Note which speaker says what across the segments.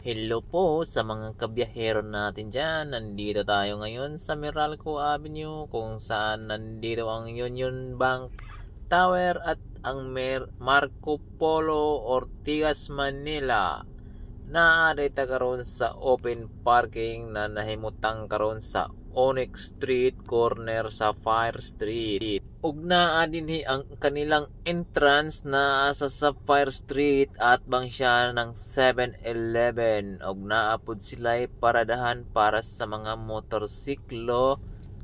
Speaker 1: Hello po sa mga kabiyahero natin dyan. Nandito tayo ngayon sa Meralco Avenue kung saan nandito ang Union Bank Tower at ang Marco Polo Ortigas, Manila. Naarita karon sa open parking na nahimutang karon sa Onyx Street corner sa Sapphire Street. Ug naa dinhi ang kanilang entrance na sa Sapphire Street at bang siya ng 7-Eleven. Ug naa pud sila'y paradahan para sa mga motorsiklo.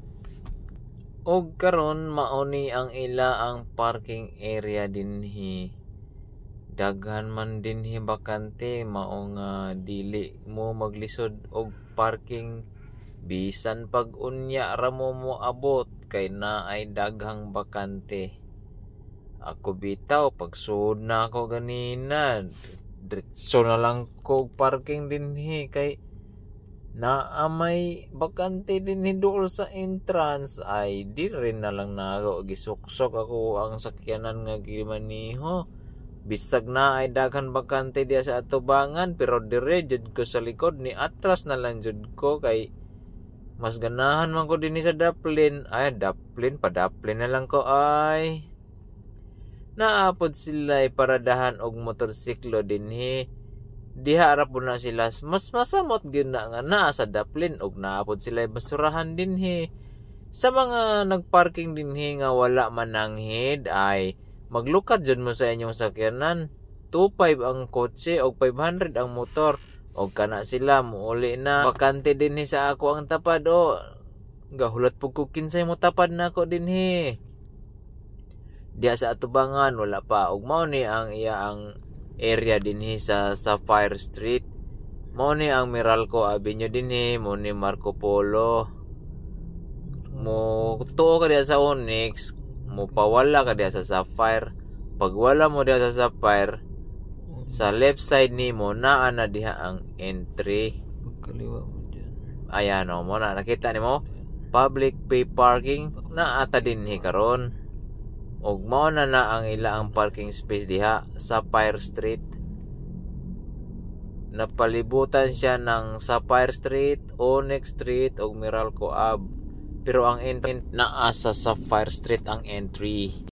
Speaker 1: Ug karon mauni ang ila ang parking area dinhi. Daghan man dinhi bakante, mao nga dili mo maglisod og parking bisan pag unya ra mo moabot kay naay daghang bakante. Ako bitaw pagsuod na ako ganina, diretso na lang ko parking dinhi kay naa may bakante dinhi dool sa entrance. Ay di rin na lang na ako gisuksok ako ang sakyanan nga gimaniho. Bisag na ay daghan bakante diya sa atubangan, pero dire jud ko sa likod ni atras na lang jud ko kay mas ganahan man ko dinhi sa Daplin. Ay Daplin na lang ko ay. Naapod sila ay paradahan og motorsiklo dinhi. Diha ra pud na sila mas masamot gyud na nga naa sa Daplin ug naapod sila basurahan dinhi. Sa mga nagparking dinhi nga wala mananghid ay maglukad dyan mo sa inyong sakyanan. 2.5 ang kotse o 500 ang motor. O kana sila muuli na bakante dinhi sa ako ang tapad. O gahulat po ko kinsay mo tapad na ako dinhi. Diya sa atubangan wala pa. Og mao ni ang iya ang area dinhi sa Sapphire Street. Mao ni ang Meralco Avenue dinhi. Mao ni Marco Polo. Mo tuo ka diya sa Onyx, mo pawala ka diya sa Sapphire. Pag wala mo diya sa Sapphire, sa left side ni mo naa na diha ang entry.
Speaker 2: Pagkaliwa mo dyan.
Speaker 1: Ayan o mo na nakita ni mo public pay parking na ata dinhi karon. Og mao na ang ila ang parking space diha sa Sapphire Street. Napalibutan siya ng Sapphire Street, Onyx Street ug Meralco Ave. Pero ang entry naa sa Sapphire Street ang entry.